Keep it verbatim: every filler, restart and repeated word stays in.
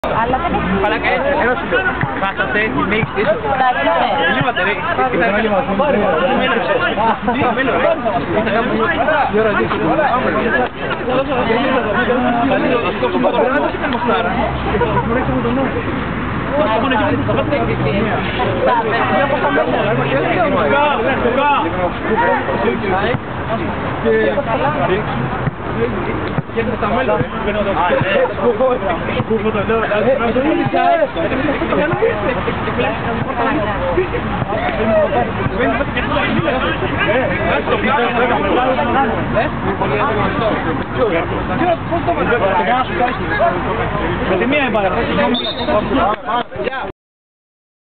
Αλλά δεν έχει... Παλάκα έτσι, ενώ σου λέω. Χάσατε τη μίξη της. Λύματε ρε. Τι μέλλον ρε. Αυτό που μπορώ να το κάνω στάρα. Και τα μέλλον ρε. Σκούφω το λέω. Με τη μία εμπάρα.